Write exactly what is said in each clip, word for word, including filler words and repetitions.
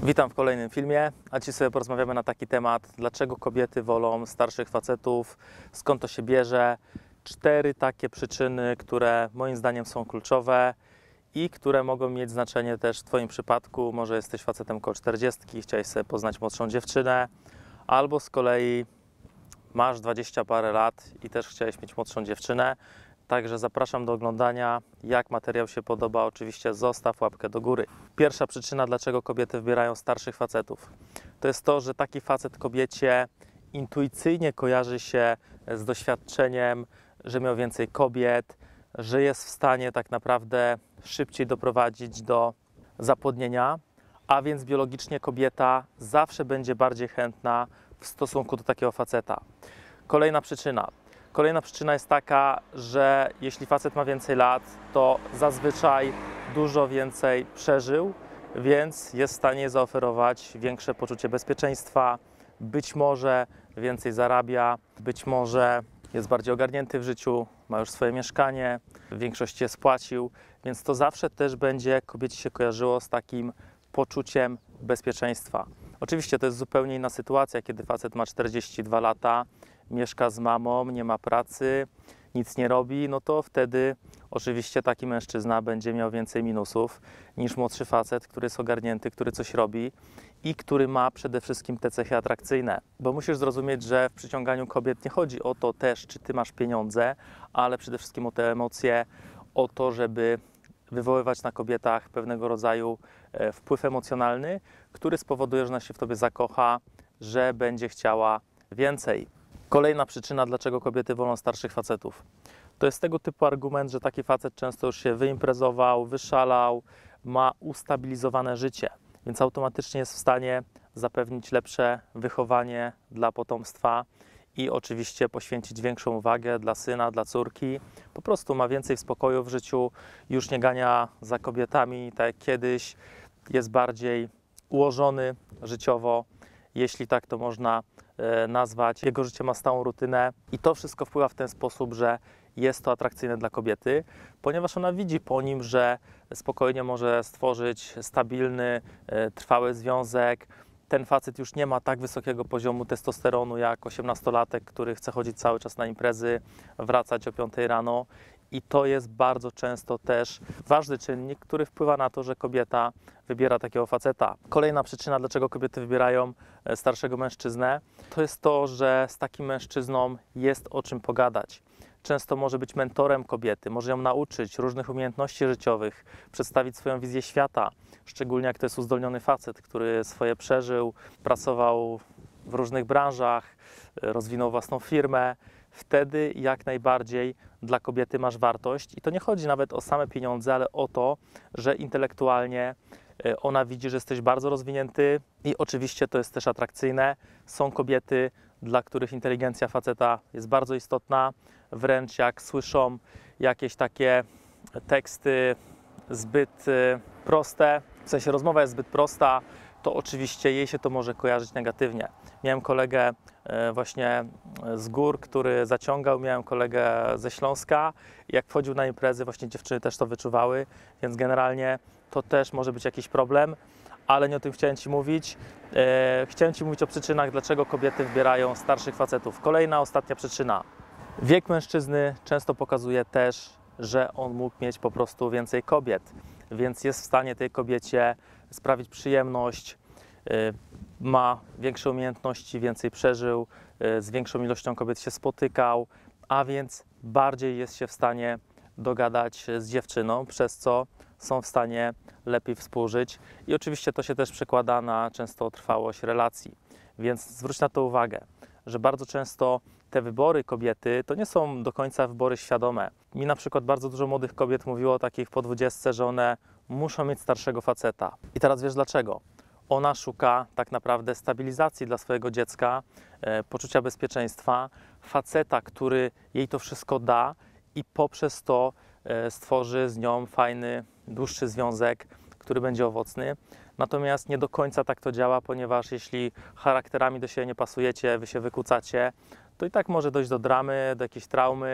Witam w kolejnym filmie, a dzisiaj sobie porozmawiamy na taki temat, dlaczego kobiety wolą starszych facetów, skąd to się bierze. Cztery takie przyczyny, które moim zdaniem są kluczowe i które mogą mieć znaczenie też w Twoim przypadku. Może jesteś facetem koło czterdziestki, chciałeś sobie poznać młodszą dziewczynę, albo z kolei masz dwadzieścia parę lat i też chciałeś mieć młodszą dziewczynę. Także zapraszam do oglądania. Jak materiał się podoba, oczywiście zostaw łapkę do góry. Pierwsza przyczyna, dlaczego kobiety wybierają starszych facetów, to jest to, że taki facet kobiecie intuicyjnie kojarzy się z doświadczeniem, że miał więcej kobiet, że jest w stanie tak naprawdę szybciej doprowadzić do zapłodnienia, a więc biologicznie kobieta zawsze będzie bardziej chętna w stosunku do takiego faceta. Kolejna przyczyna. Kolejna przyczyna jest taka, że jeśli facet ma więcej lat, to zazwyczaj dużo więcej przeżył, więc jest w stanie zaoferować większe poczucie bezpieczeństwa, być może więcej zarabia, być może jest bardziej ogarnięty w życiu, ma już swoje mieszkanie, w większości je spłacił, więc to zawsze też będzie kobiecie się kojarzyło z takim poczuciem bezpieczeństwa. Oczywiście to jest zupełnie inna sytuacja, kiedy facet ma czterdzieści dwa lata, mieszka z mamą, nie ma pracy, nic nie robi, no to wtedy oczywiście taki mężczyzna będzie miał więcej minusów niż młodszy facet, który jest ogarnięty, który coś robi i który ma przede wszystkim te cechy atrakcyjne. Bo musisz zrozumieć, że w przyciąganiu kobiet nie chodzi o to też, czy ty masz pieniądze, ale przede wszystkim o te emocje, o to, żeby wywoływać na kobietach pewnego rodzaju wpływ emocjonalny, który spowoduje, że ona się w tobie zakocha, że będzie chciała więcej. Kolejna przyczyna, dlaczego kobiety wolą starszych facetów, to jest tego typu argument, że taki facet często już się wyimprezował, wyszalał, ma ustabilizowane życie, więc automatycznie jest w stanie zapewnić lepsze wychowanie dla potomstwa i oczywiście poświęcić większą uwagę dla syna, dla córki. Po prostu ma więcej spokoju w życiu, już nie gania za kobietami, tak jak kiedyś, jest bardziej ułożony życiowo, jeśli tak to można nazwać. Jego życie ma stałą rutynę i to wszystko wpływa w ten sposób, że jest to atrakcyjne dla kobiety, ponieważ ona widzi po nim, że spokojnie może stworzyć stabilny, trwały związek. Ten facet już nie ma tak wysokiego poziomu testosteronu jak osiemnastolatek, który chce chodzić cały czas na imprezy, wracać o piątej rano. I to jest bardzo często też ważny czynnik, który wpływa na to, że kobieta wybiera takiego faceta. Kolejna przyczyna, dlaczego kobiety wybierają starszego mężczyznę, to jest to, że z takim mężczyzną jest o czym pogadać. Często może być mentorem kobiety, może ją nauczyć różnych umiejętności życiowych, przedstawić swoją wizję świata, szczególnie jak to jest uzdolniony facet, który swoje przeżył, pracował w różnych branżach, rozwinął własną firmę. Wtedy jak najbardziej dla kobiety masz wartość i to nie chodzi nawet o same pieniądze, ale o to, że intelektualnie ona widzi, że jesteś bardzo rozwinięty i oczywiście to jest też atrakcyjne. Są kobiety, dla których inteligencja faceta jest bardzo istotna, wręcz jak słyszą jakieś takie teksty zbyt proste, w sensie rozmowa jest zbyt prosta, to oczywiście jej się to może kojarzyć negatywnie. Miałem kolegę właśnie z gór, który zaciągał, miałem kolegę ze Śląska. Jak wchodził na imprezy, właśnie dziewczyny też to wyczuwały, więc generalnie to też może być jakiś problem, ale nie o tym chciałem Ci mówić. Chciałem Ci mówić o przyczynach, dlaczego kobiety wybierają starszych facetów. Kolejna, ostatnia przyczyna. Wiek mężczyzny często pokazuje też, że on mógł mieć po prostu więcej kobiet, więc jest w stanie tej kobiecie sprawić przyjemność, ma większe umiejętności, więcej przeżył, z większą ilością kobiet się spotykał, a więc bardziej jest się w stanie dogadać z dziewczyną, przez co są w stanie lepiej współżyć i oczywiście to się też przekłada na często trwałość relacji, więc zwróć na to uwagę, że bardzo często te wybory kobiety to nie są do końca wybory świadome. Mi na przykład bardzo dużo młodych kobiet mówiło takich po dwudziestce, że one muszą mieć starszego faceta. I teraz wiesz dlaczego? Ona szuka tak naprawdę stabilizacji dla swojego dziecka, e, poczucia bezpieczeństwa, faceta, który jej to wszystko da i poprzez to e, stworzy z nią fajny, dłuższy związek, który będzie owocny. Natomiast nie do końca tak to działa, ponieważ jeśli charakterami do siebie nie pasujecie, wy się wykłócacie, to i tak może dojść do dramy, do jakiejś traumy,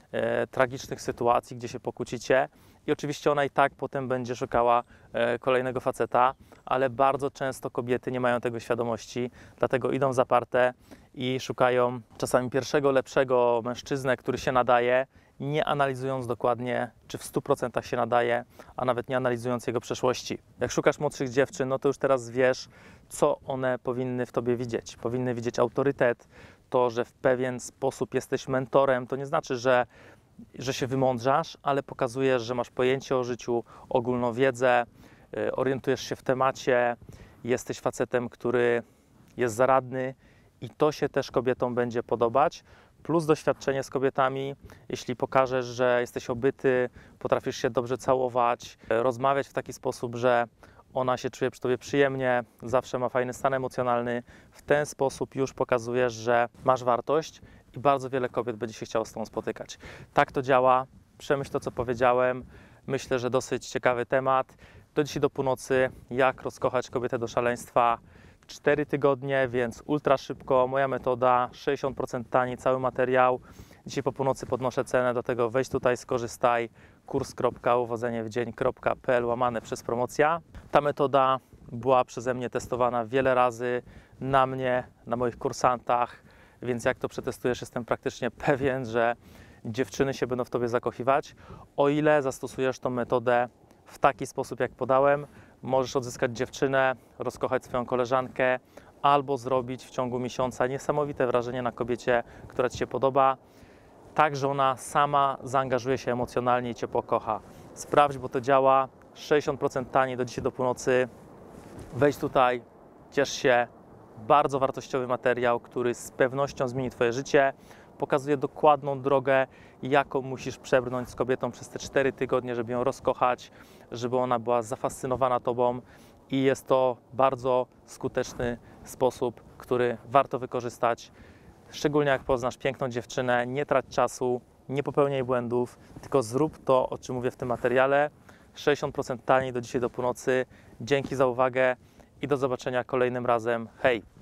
e, tragicznych sytuacji, gdzie się pokłócicie i oczywiście ona i tak potem będzie szukała e, kolejnego faceta, ale bardzo często kobiety nie mają tego świadomości, dlatego idą w zaparte i szukają czasami pierwszego, lepszego mężczyznę, który się nadaje, nie analizując dokładnie, czy w stu procentach się nadaje, a nawet nie analizując jego przeszłości. Jak szukasz młodszych dziewczyn, no to już teraz wiesz, co one powinny w tobie widzieć. Powinny widzieć autorytet, to, że w pewien sposób jesteś mentorem, to nie znaczy, że, że się wymądrzasz, ale pokazujesz, że masz pojęcie o życiu, ogólną wiedzę, yy, orientujesz się w temacie, jesteś facetem, który jest zaradny i to się też kobietom będzie podobać. Plus doświadczenie z kobietami, jeśli pokażesz, że jesteś obyty, potrafisz się dobrze całować, rozmawiać w taki sposób, że ona się czuje przy tobie przyjemnie, zawsze ma fajny stan emocjonalny. W ten sposób już pokazujesz, że masz wartość i bardzo wiele kobiet będzie się chciało z tobą spotykać. Tak to działa. Przemyśl to, co powiedziałem. Myślę, że dosyć ciekawy temat. Do dzisiaj do północy, jak rozkochać kobietę do szaleństwa. cztery tygodnie, więc ultra szybko. Moja metoda, sześćdziesiąt procent taniej, cały materiał. Dzisiaj po północy podnoszę cenę, do tego wejdź tutaj, skorzystaj. kurs kropka uwodzenie w dzień kropka p l łamane przez promocja. Ta metoda była przeze mnie testowana wiele razy na mnie, na moich kursantach, więc jak to przetestujesz, jestem praktycznie pewien, że dziewczyny się będą w tobie zakochiwać. O ile zastosujesz tą metodę w taki sposób, jak podałem, możesz odzyskać dziewczynę, rozkochać swoją koleżankę albo zrobić w ciągu miesiąca niesamowite wrażenie na kobiecie, która ci się podoba, tak, że ona sama zaangażuje się emocjonalnie i cię pokocha. Sprawdź, bo to działa. sześćdziesiąt procent taniej do dzisiaj do północy. Wejdź tutaj, ciesz się. Bardzo wartościowy materiał, który z pewnością zmieni twoje życie. Pokazuje dokładną drogę, jaką musisz przebrnąć z kobietą przez te cztery tygodnie, żeby ją rozkochać, żeby ona była zafascynowana tobą i jest to bardzo skuteczny sposób, który warto wykorzystać. Szczególnie jak poznasz piękną dziewczynę, nie trać czasu, nie popełniaj błędów, tylko zrób to, o czym mówię w tym materiale. sześćdziesiąt procent taniej do dzisiaj do północy. Dzięki za uwagę i do zobaczenia kolejnym razem. Hej!